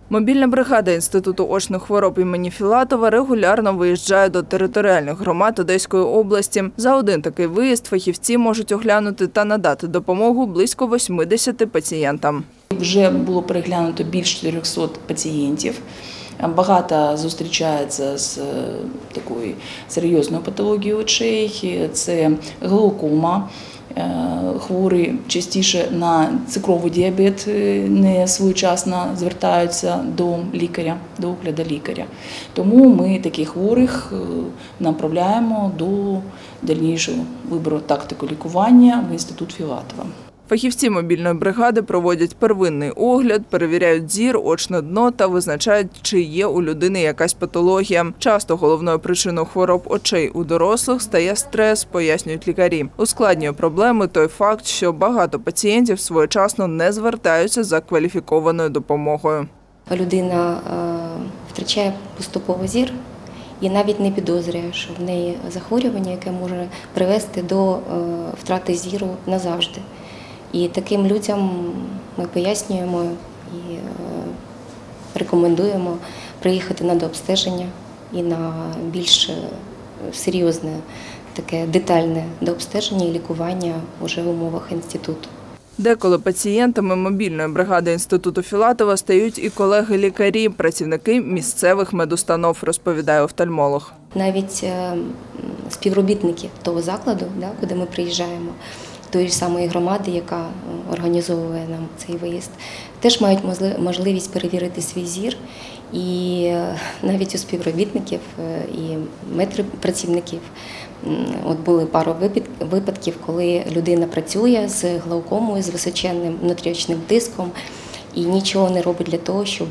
Мобільна бригада Інституту очних хвороб імені Філатова регулярно виїжджає до територіальних громад Одеської області. За один такий виїзд фахівці можуть оглянути та надати допомогу близько 80 пацієнтам. Вже було переглянуто більше 400 пацієнтів. Багато зустрічається з такою серйозною патологією очей. Це глаукома. Хворі частіше на цукровий діабет не своєчасно звертаються до лікаря, до огляду лікаря. Тому ми таких хворих направляємо до дальнішого вибору тактику лікування в Інститут Філатова. Фахівці мобільної бригади проводять первинний огляд, перевіряють зір, очне дно та визначають, чи є у людини якась патологія. Часто головною причиною хвороб очей у дорослих стає стрес, пояснюють лікарі. Ускладнює проблеми той факт, що багато пацієнтів своєчасно не звертаються за кваліфікованою допомогою. Людина втрачає поступово зір і навіть не підозрює, що в неї захворювання, яке може привести до втрати зіру назавжди. І таким людям ми пояснюємо і рекомендуємо приїхати на дообстеження і на більш серйозне, таке детальне дообстеження і лікування вже в умовах інституту. Деколи пацієнтами мобільної бригади Інституту Філатова стають і колеги-лікарі, працівники місцевих медустанов, розповідає офтальмолог. Навіть співробітники того закладу, куди ми приїжджаємо, тої ж самої громади, яка організовує нам цей виїзд, теж мають можливість перевірити свій зір. І навіть у співробітників і медпрацівників були пару випадків, коли людина працює з глаукомою, з височенним внутріочним тиском і нічого не робить для того, щоб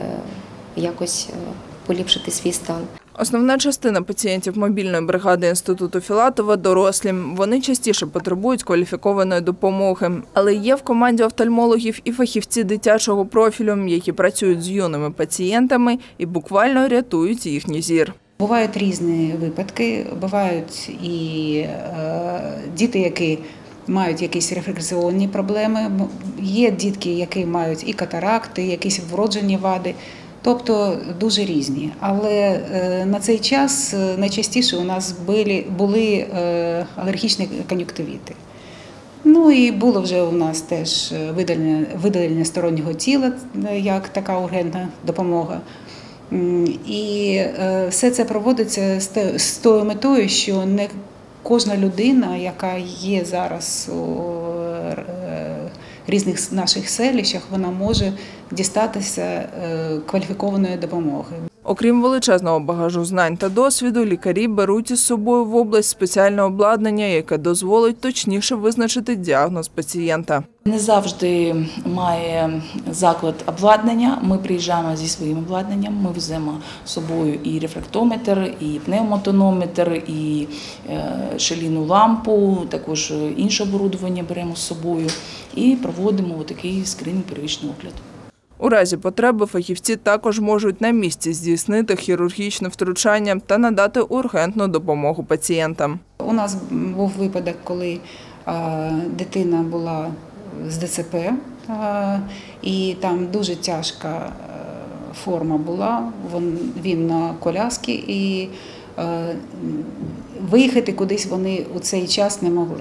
якось поліпшити свій стан. Основна частина пацієнтів мобільної бригади Інституту Філатова – дорослі. Вони частіше потребують кваліфікованої допомоги. Але є в команді офтальмологів і фахівці дитячого профілю, які працюють з юними пацієнтами і буквально рятують їхній зір. Бувають різні випадки. Бувають і діти, які мають якісь рефракційні проблеми. Є дітки, які мають і катаракти, якісь вроджені вади. Тобто дуже різні. Але на цей час найчастіше у нас були алергічні кон'юнктивіти. Ну і було вже у нас теж видалення стороннього тіла, як така ургентна допомога. І все це проводиться з тою метою, що не кожна людина, яка є зараз у різних наших селищах, вона може дістатися кваліфікованої допомоги. Окрім величезного багажу знань та досвіду, лікарі беруть із собою в область спеціальне обладнання, яке дозволить точніше визначити діагноз пацієнта. Не завжди має заклад обладнання. Ми приїжджаємо зі своїм обладнанням, ми веземо з собою і рефрактометр, і пневмотонометр, і шалійну лампу, також інше обладнання беремо з собою і проводимо такий скринінг первинний огляд. У разі потреби фахівці також можуть на місці здійснити хірургічне втручання та надати ургентну допомогу пацієнтам. У нас був випадок, коли дитина була з ДЦП, і там дуже тяжка форма була, він на коляскі, і виїхати кудись вони у цей час не могли.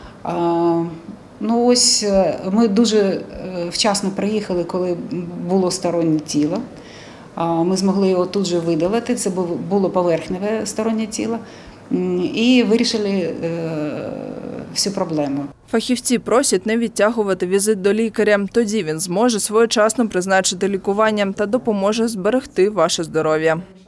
Ну ось ми дуже вчасно приїхали, коли було стороннє тіло. Ми змогли його тут же видалити, це було поверхневе стороннє тіло, і вирішили всю проблему. Фахівці просять не відтягувати візит до лікаря, тоді він зможе своєчасно призначити лікування та допоможе зберегти ваше здоров'я.